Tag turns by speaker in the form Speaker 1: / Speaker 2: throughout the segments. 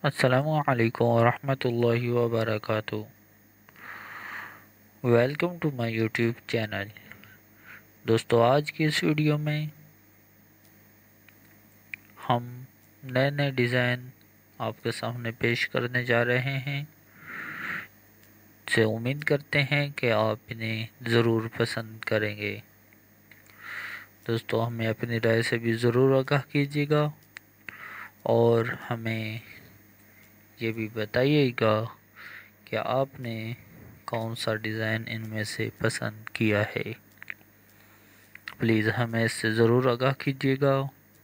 Speaker 1: السلام علیکم ورحمۃ اللہ وبرکاتہ۔ Welcome to my YouTube channel. دوستو، آج کی اس ویڈیو میں ہم نئے نئے ڈیزائن آپ کے سامنے پیش کرنے جا رہے ہیں، سے امید کرتے ہیں کہ آپ انہیں ضرور پسند کریں گے۔ دوستو، ہمیں اپنی رائے سے بھی ضرور آگاہ کیجیے گا اور ہمیں یہ بھی بتائیے گا کہ آپ نے کون سا ڈیزائن ان میں سے پسند کیا ہے۔ پلیز ہمیں اس سے ضرور آگاہ کیجیے گا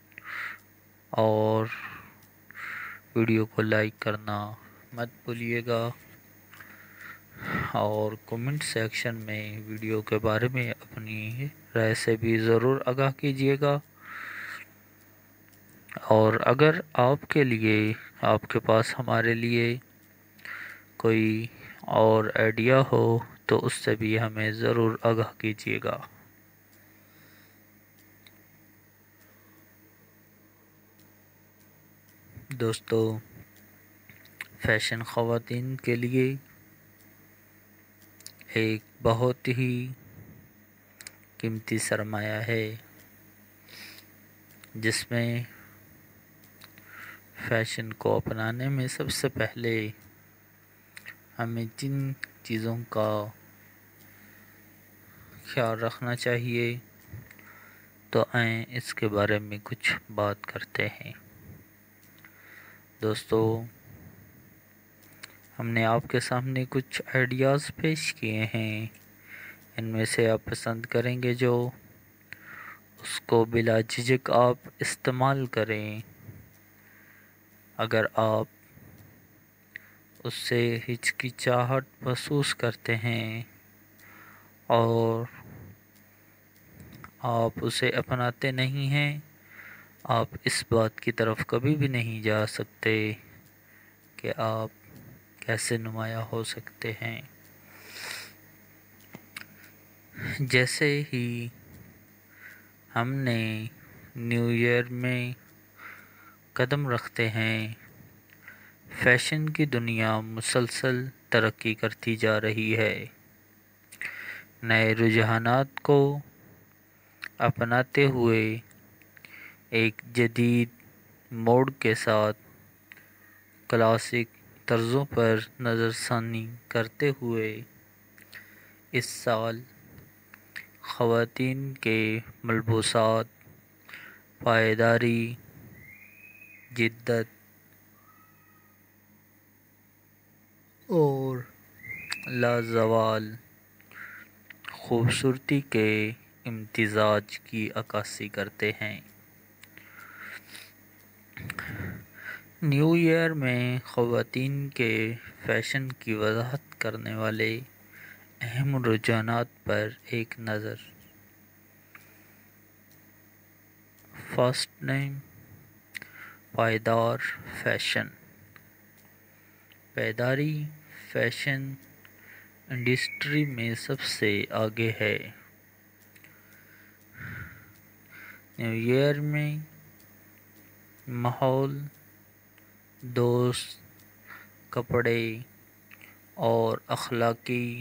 Speaker 1: اور ویڈیو کو لائک کرنا مت بھولیے گا، اور کمنٹ سیکشن میں ویڈیو کے بارے میں اپنی رائے سے بھی ضرور آگاہ کیجیے گا۔ اور اگر آپ کے پاس ہمارے لیے کوئی اور آئیڈیا ہو تو اس سے بھی ہمیں ضرور آگاہ کیجیے گا۔ دوستو، فیشن خواتین کے لیے ایک بہت ہی قیمتی سرمایہ ہے، جس میں فیشن کو اپنانے میں سب سے پہلے ہمیں جن چیزوں کا خیال رکھنا چاہیے تو آئیں اس کے بارے میں کچھ بات کرتے ہیں۔ دوستو، ہم نے آپ کے سامنے کچھ آئیڈیاز پیش کیے ہیں، ان میں سے آپ پسند کریں گے جو اس کو بلا جھجک آپ استعمال کریں۔ اگر آپ اس سے ہچکچاہٹ محسوس کرتے ہیں اور آپ اسے اپناتے نہیں ہیں، آپ اس بات کی طرف کبھی بھی نہیں جا سکتے کہ آپ کیسے نمایاں ہو سکتے ہیں۔ جیسے ہی ہم نے نیو ایئر میں قدم رکھتے ہیں، فیشن کی دنیا مسلسل ترقی کرتی جا رہی ہے۔ نئے رجحانات کو اپناتے ہوئے ایک جدید موڑ کے ساتھ کلاسک طرزوں پر نظر ثانی کرتے ہوئے اس سال خواتین کے ملبوسات پائیداری، جدت اور لازوال خوبصورتی کے امتزاج کی عکاسی کرتے ہیں۔ نیو ایئر میں خواتین کے فیشن کی وضاحت کرنے والے اہم رجحانات پر ایک نظر۔ فرسٹ نیم، پائیدار فیشن۔ پائیداری فیشن انڈسٹری میں سب سے آگے ہے۔ نیو ایئر میں ماحول دوست کپڑے اور اخلاقی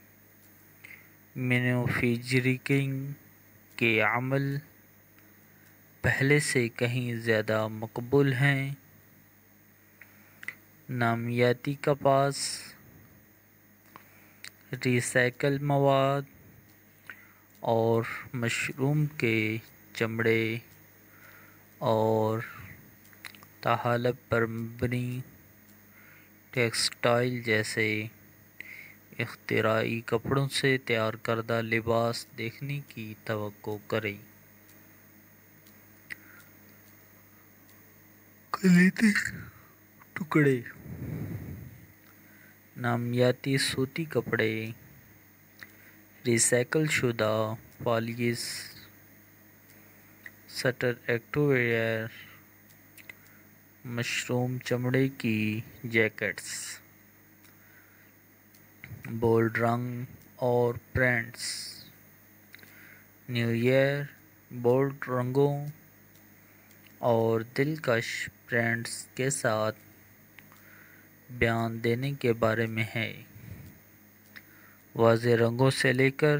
Speaker 1: مینوفیکچرنگ کے عمل پہلے سے کہیں زیادہ مقبول ہیں۔ نامیاتی کپاس، ری سائیکل مواد اور مشروم کے چمڑے اور تحالب پر مبنی ٹیکسٹائل جیسے اختراعی کپڑوں سے تیار کردہ لباس دیکھنے کی توقع کریں۔ کلیدی ٹکڑے، نامیاتی صوتی کپڑے، ری سائیکل شدہ polyester activewear, mushroom چمڑے کی جیکٹس، بولڈ رنگ اور پرنٹس۔ نیو ایئر بولڈ رنگوں اور دلکش پرنٹس کے ساتھ بیان دینے کے بارے میں ہے۔ واضح رنگوں سے لے کر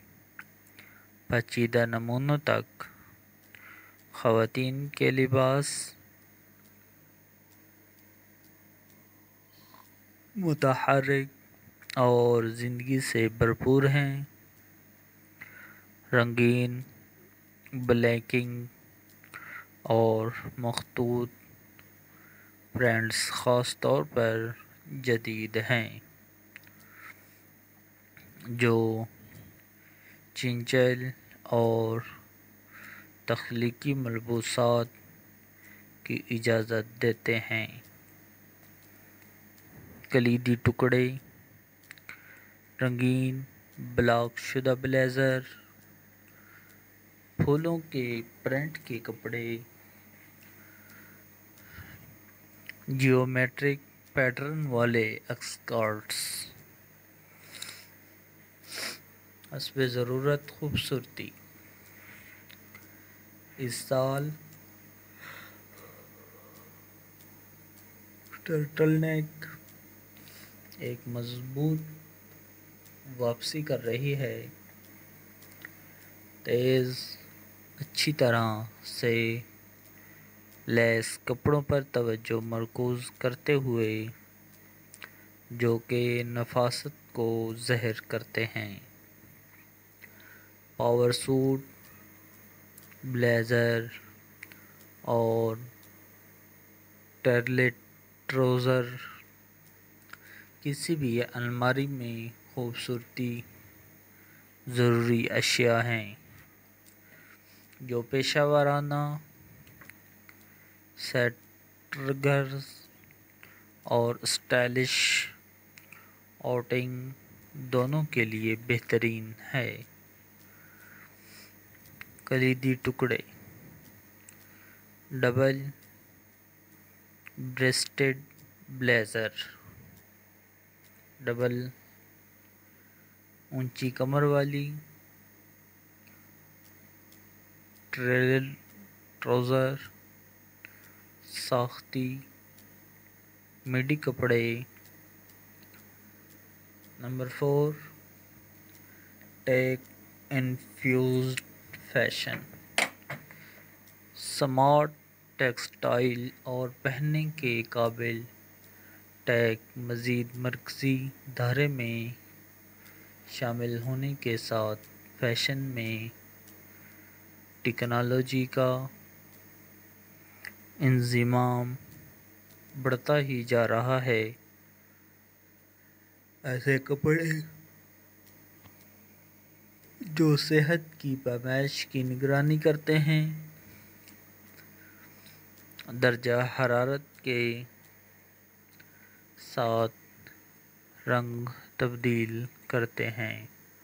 Speaker 1: پیچیدہ نمونوں تک، خواتین کے لباس متحرک اور زندگی سے بھرپور ہیں۔ رنگین، بلیکنگ اور مخطوط پرنٹس خاص طور پر جدید ہیں، جو چنچل اور تخلیقی ملبوسات کی اجازت دیتے ہیں۔ کلیدی ٹکڑے: رنگین بلاک شدہ بلیزر، پھولوں کے پرنٹ کے کپڑے، جیومیٹرک پیٹرن والے اسکرٹس، حسب ضرورت خوبصورتی۔ اس سال ٹرٹل نیک ایک مضبوط واپسی کر رہی ہے، تیز، اچھی طرح سے لیس کپڑوں پر توجہ مرکوز کرتے ہوئے، جو کہ نفاست کو ظاہر کرتے ہیں۔ پاور سوٹ، بلیزر اور ٹرٹل ٹراؤزر کسی بھی الماری میں خوبصورتی ضروری اشیاء ہیں، جو پیشہ ورانہ سیٹنگز اور اسٹائلش آؤٹنگ دونوں کے لیے بہترین ہے۔ کلیدی ٹکڑے: ڈبل بریسٹڈ بلیزر، ڈبل اونچی کمر والی ٹرٹل ٹراؤزر، ساختی میڈی کپڑے۔ Number 4، tech infused fashion, smart textile اور پہننے کے قابل ٹیک مزید مرکزی دھارے میں شامل ہونے کے ساتھ فیشن میں ٹیکنالوجی کا انضمام بڑھتا ہی جا رہا ہے۔ ایسے کپڑے جو صحت کی پیمائش کی نگرانی کرتے ہیں، درجہ حرارت کے ساتھ رنگ تبدیل کرتے ہیں،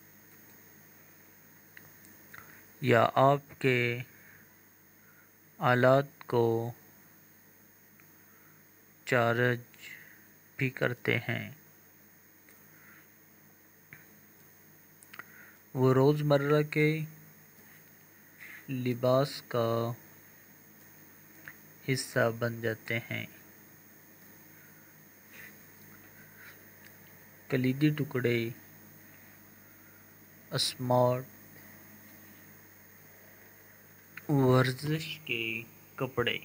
Speaker 1: یا آپ کے آلات کو چارج بھی کرتے ہیں۔ وہ روزمرہ کے لباس کا حصہ بن جاتے ہیں۔ کلیدی ٹکڑے: اسمارٹ ورزش کے کپڑے،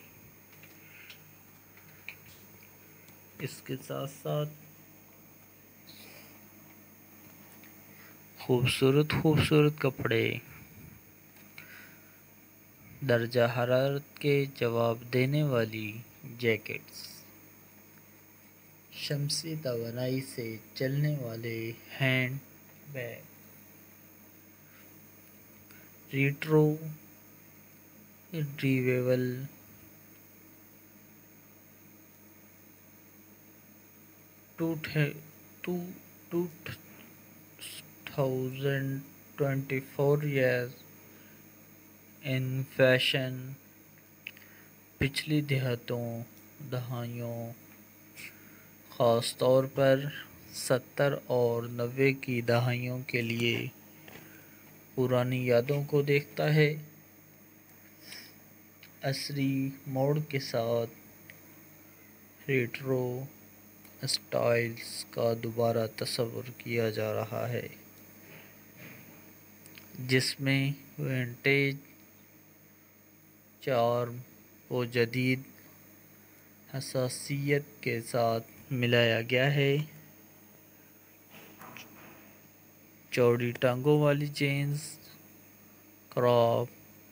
Speaker 1: اس کے ساتھ ساتھ خوبصورت کپڑے، درجہ حرارت کے جواب دینے والی جیکٹس، شمسی توانائی سے چلنے والے ہینڈ بیگ، ریٹرو ریویول 2024 ایئر ان فیشن، پچھلی دہائیوں، خاص طور پر 70 اور 90 کی دہائیوں کے لیے پرانی یادوں کو دیکھتا ہے۔ عصری موڑ کے ساتھ ریٹرو اسٹائلز کا دوبارہ تصور کیا جا رہا ہے، جس میں ونٹیج چارم کو جدید حساسیت کے ساتھ ملایا گیا ہے۔ چوڑی ٹانگوں والی جینز، کراپ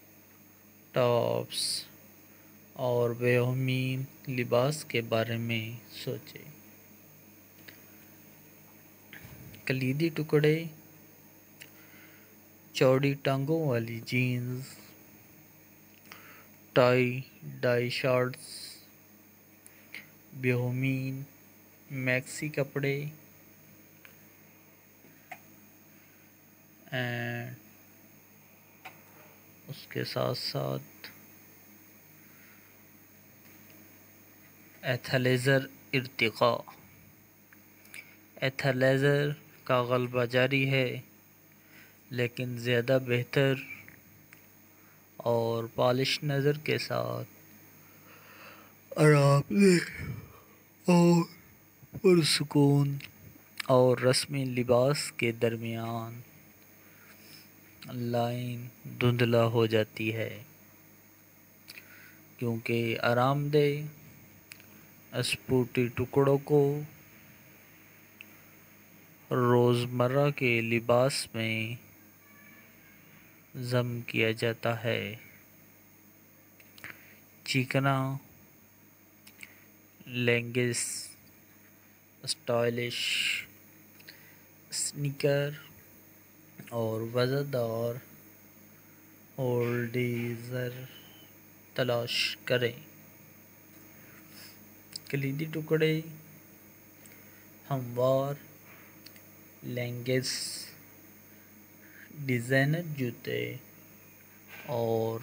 Speaker 1: ٹاپس اور بیہومین لباس کے بارے میں سوچیں۔ کلیدی ٹکڑے: چوڑی ٹانگوں والی jeans, tie dye shorts, bohemian maxi کپڑے اینڈ اس کے ساتھ ساتھ ایتھلیزر ارتقاء۔ ایتھلیزر کا غلبہ جاری ہے، لیکن زیادہ بہتر اور پالش نظر کے ساتھ آرام دہ اور پرسکون اور رسمی لباس کے درمیان لائن دھندلا ہو جاتی ہے، کیونکہ آرام دہ اسپورٹی ٹکڑوں کو روزمرہ کے لباس میں ضم کیا جاتا ہے۔ چکنا لیگنگز، اسٹائلش سنیکر اور وزردار ہولڈرز تلاش کریں۔ کلیدی ٹکڑے: ہموار لیگنگز، ڈیزائنر جوتے اور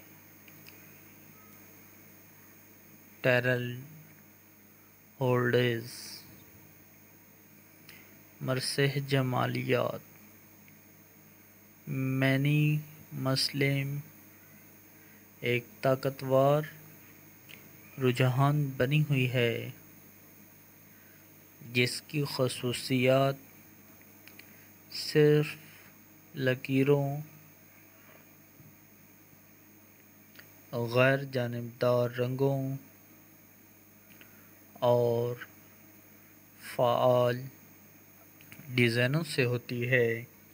Speaker 1: ٹیرل ہولڈرز۔ مرسح جمالیات: منیملزم ایک طاقتور رجحان بنی ہوئی ہے، جس کی خصوصیات صرف لکیروں، غیر جانبدار رنگوں اور فعال ڈیزائنوں سے ہوتی ہے۔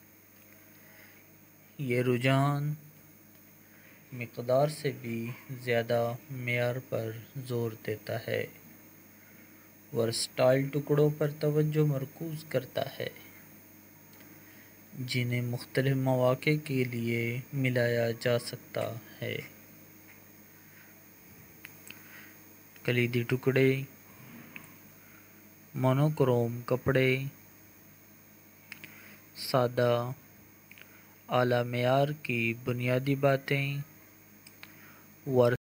Speaker 1: یہ رجحان مقدار سے بھی زیادہ معیار پر زور دیتا ہے، ورسٹائل ٹکڑوں پر توجہ مرکوز کرتا ہے، جنہیں مختلف مواقع کے لیے ملایا جا سکتا ہے۔ کلیدی ٹکڑے: مونوکروم کپڑے، سادہ اعلی معیار کی بنیادی باتیں،